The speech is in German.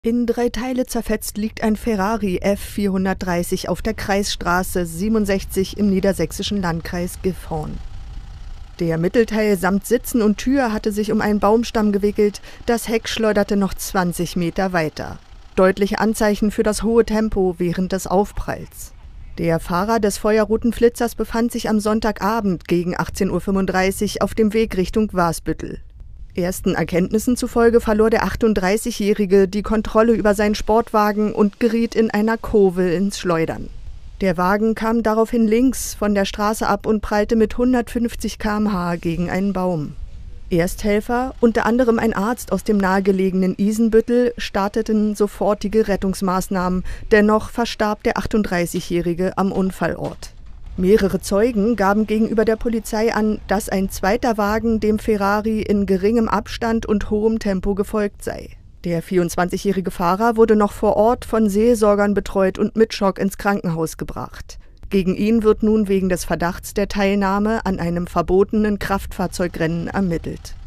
In 3 Teile zerfetzt liegt ein Ferrari F430 auf der Kreisstraße 67 im niedersächsischen Landkreis Gifhorn. Der Mittelteil samt Sitzen und Tür hatte sich um einen Baumstamm gewickelt, das Heck schleuderte noch 20 Meter weiter. Deutliche Anzeichen für das hohe Tempo während des Aufpralls. Der Fahrer des feuerroten Flitzers befand sich am Sonntagabend gegen 18:35 Uhr auf dem Weg Richtung Wasbüttel. Ersten Erkenntnissen zufolge verlor der 38-Jährige die Kontrolle über seinen Sportwagen und geriet in einer Kurve ins Schleudern. Der Wagen kam daraufhin links von der Straße ab und prallte mit 150 km/h gegen einen Baum. Ersthelfer, unter anderem ein Arzt aus dem nahegelegenen Isenbüttel, starteten sofortige Rettungsmaßnahmen, dennoch verstarb der 38-Jährige am Unfallort. Mehrere Zeugen gaben gegenüber der Polizei an, dass ein zweiter Wagen dem Ferrari in geringem Abstand und hohem Tempo gefolgt sei. Der 24-jährige Fahrer wurde noch vor Ort von Seelsorgern betreut und mit Schock ins Krankenhaus gebracht. Gegen ihn wird nun wegen des Verdachts der Teilnahme an einem verbotenen Kraftfahrzeugrennen ermittelt.